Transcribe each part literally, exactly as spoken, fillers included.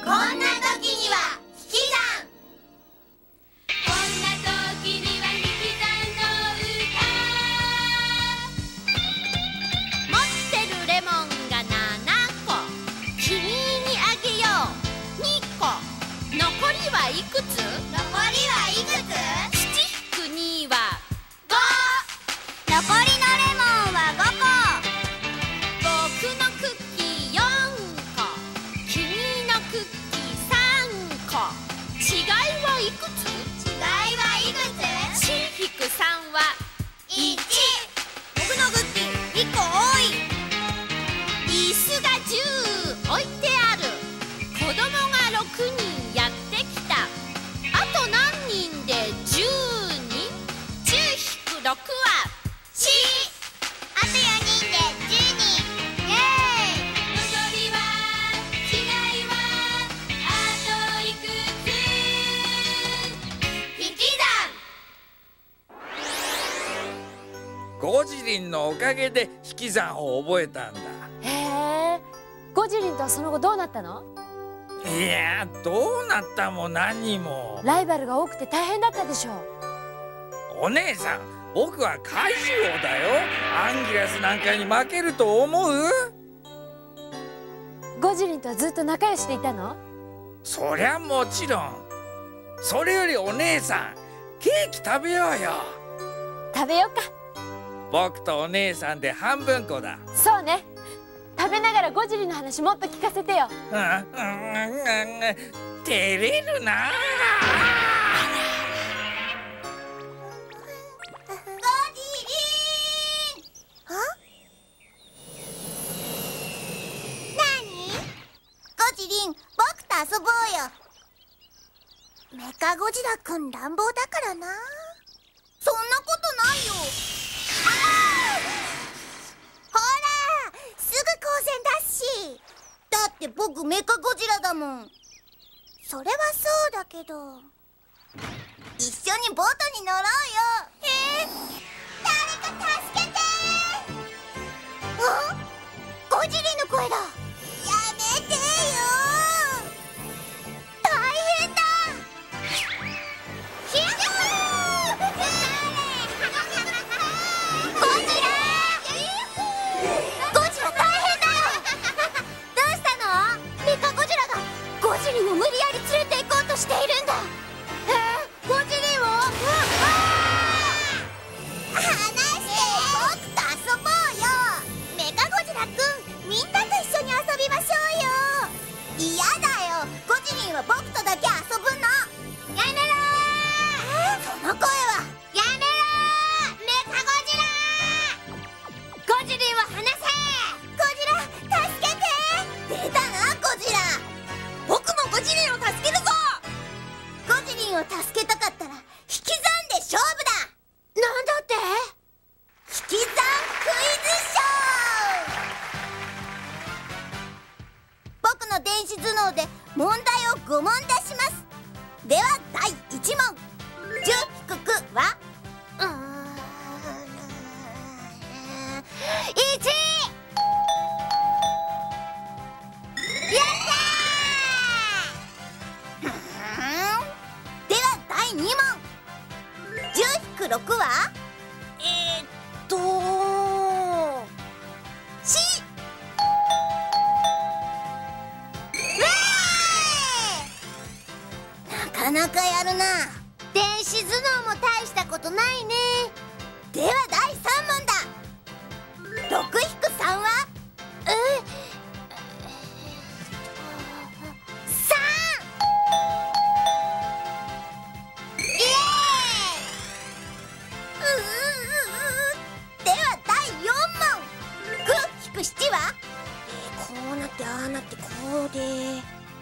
こんな時には引き算。 こんな時には引き算の歌。持ってるレモンがななこ、君にあげようにこ。残りはいくつ？ 残りはいくつ？ ななひくにはご。 残りのレモンはごこ。 僕のクッキーよんこ、君のクッキーさんこ。違いはいくつ？ 違いはいくつ？ ななひくさんはいち。 僕のクッキーいっこ多い。 椅子がじゅう置いてある。子供がろくにんやってきた。あと何人でじゅうにん？ じゅうひくろくはし。あとよにんでじゅうにん。イエーイ。 残りは違いはあといくつ？ 引き算。 ゴジリンのおかげで引き算を覚えたんだ。 へえ、ゴジリンとはその後どうなったの？ いや、どうなったも何も。 ライバルが多くて大変だったでしょう。 お姉さん、僕は怪獣王だよ。アンギラスなんかに負けると思う？ ゴジリンとはずっと仲良しでいたの？ そりゃもちろん。それよりお姉さん、ケーキ食べようよ。 食べようか。 僕とお姉さんで半分こだ。 そうね。食べながらゴジリの話もっと聞かせてよ。 うんうんうんうん照れるな。 ゴジリン。あ？なに？ゴジリン、僕と遊ぼうよ。メカゴジラくん乱暴だからな。そんなことないよ。あー！ほら、すぐ光線だし。だって僕メカゴジラだもん。それはそうだけど、一緒にボートに乗ろうよ。えー、誰か助けて。あ？ゴジリの声だ。やめてよ。大変だ。ヒュー！ゴジラ！ゴジラ大変だよ。どうしたの？メカゴジラがゴジリンを無理やり連れて行こうとしているんだ。えー、ゴジリンを？離して僕と遊ぼうよ。メカゴジラくん、みんなと一緒に遊びましょうよ。嫌だよ。ゴジリンは僕とだけ遊ぶの。やめろー。その声は。やめろー、メカゴジラ。ゴジリンを離せ。ゴジラ、助けて。出たな、ゴジラ。僕もゴジリンを助けるぞ。ゴジリンを助けたかったら引き算で勝負だ。なんだって？引き算クイズショー。僕の電子頭脳で問題をご問出します。ではだいいち問。じゅ引くくは？うーん、いち。やったー。ではだいに問。じゅ引くろくは？えー、っとし。なかなかやるな。電子頭脳も大したことないね。ではだいさん問だ。ろく引くさんは？えさん。イエーイ。うー。ではだいよん問。く引くしちは？えー、こうなってああなってこうでに。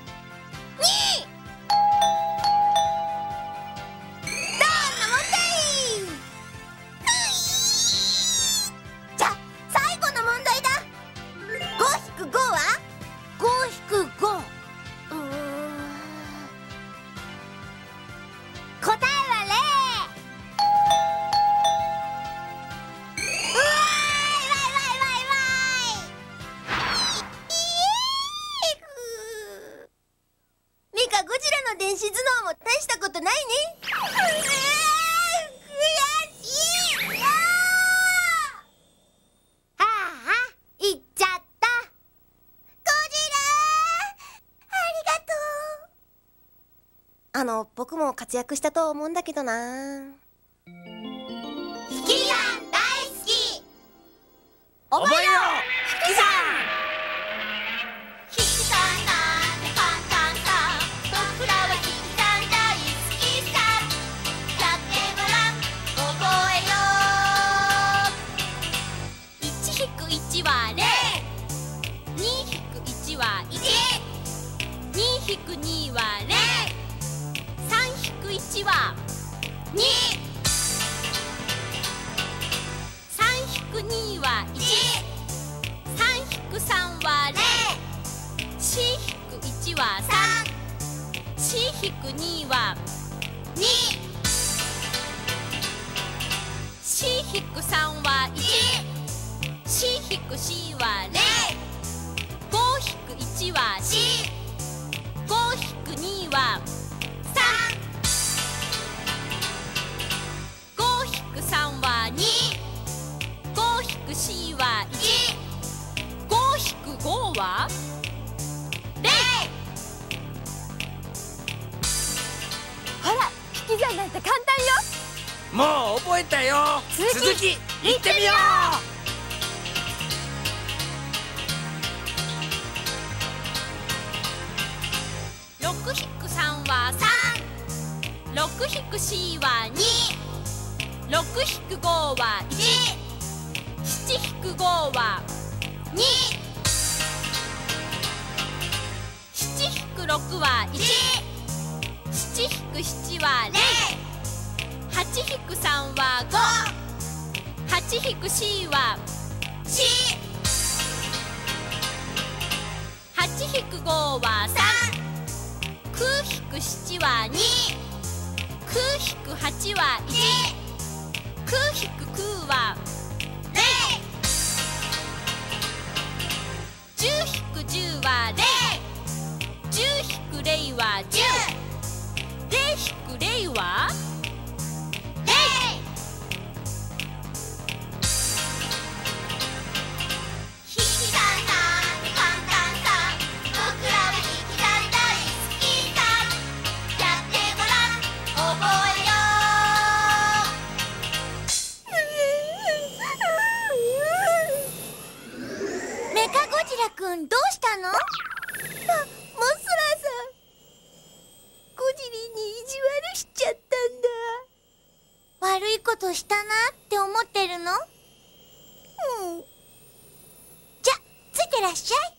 じゃ、最後の問題だ。ご引くごは？ご引くご。うーん。答えはゼロ。うわーい、わいわいわいわい。い、いえーふー。 大したことないね。悔しい。ああ、行っちゃった。ゴジラありがとう。あの僕も活躍したと思うんだけどな。引き算大好き。覚えよう、引き算。引き算なんて簡単さ。僕らは引き算大好きさ。やってごらん、覚えよう。 いちひくいちはゼロ、にひくいちはいち、にひくにはゼロ、さんひくいちはに、さんひくにはいち、さんひくさんはゼロ、しひくいちはさん、しひくにはに、しひくさんはいち、しひくしはゼロ、ごひくいちはし、ごひくにはさん、ごひくさんはに、ごひくしはいち、ごひくごはゼロ。 ほら引き算なんて簡単よ。 もう覚えたよ。 続き続き行ってみよう。 ろくひくさんはさん、ろくひくしはに、ろくひくごはいち、しちひくごはに、しちひくろくはいち、しちひくしちはゼロ、はちひくさんはご、はちひくしはし、はちひくごはさん、くひくしちはに、くひくはちはいち、くひくきゅうはゼロ、じゅうひくじゅうはゼロ、じゅうひくゼロはじゅう、ゼロひくゼロはゼロ。 引き算なんて簡単さ。僕らは引き算大好きさ。やってごらん、覚えよう。メカゴジラくんどうしたの？あ、モスラーさん。ゴジリに意地悪しちゃったんだ。悪いことしたなって思ってるの？うん。じゃ、ついてらっしゃい。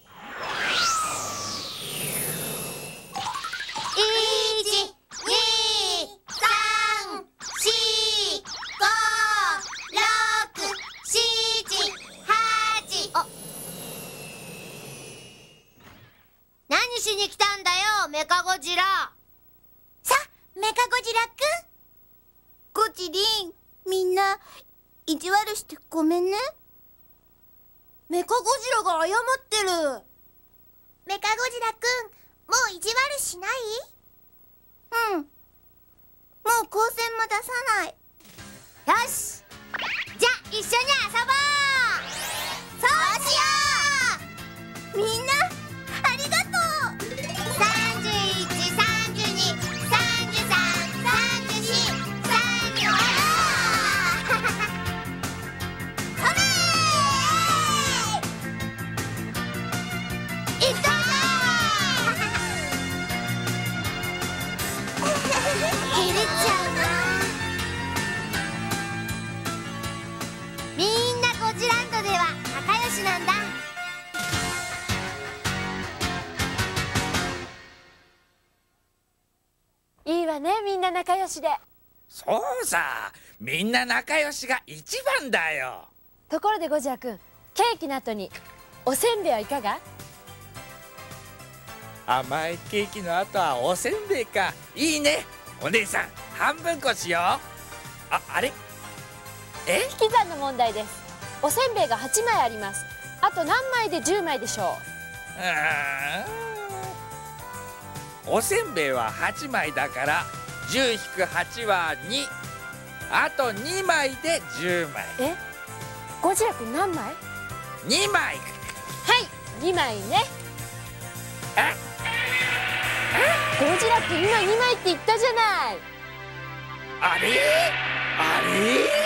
いち、に、さん、し、ご、ろく、しち、はち。あ、何しに来たんだよ、メカゴジラ。さ、メカゴジラくん。ゴジリン、みんな意地悪してごめんね。メカゴジラが謝ってる。メカゴジラくん、もう意地悪しない？うん。もう光線も出さない。よし、じゃあ一緒に遊ぼう。そうしよう。みんなありがとう。さんじゅういち、さんじゅうに、さんじゅうさん、さんじゅうに、さんじゅうご。それー。いったー。照れちゃうな。みんなゴジランドでは仲良しなんだ。 いいわね、みんな仲良しで。 そうさ、みんな仲良しが一番だよ。 ところでゴジラくん、ケーキの後におせんべいはいかが？ 甘いケーキの後はおせんべいか。いいね。お姉さん、半分こしよう。あ、あれ？え？ 引き算の問題です。おせんべいがはちまいあります。あと何枚でじゅうまいでしょう？ うーん、 おせんべいははちまいだから じゅうひくはち はに。あとにまいでじゅうまい。 え、ゴジラくん何枚？ にまい。 はいにまいね。 えゴジラくん今にまいって言ったじゃない。 あれあれ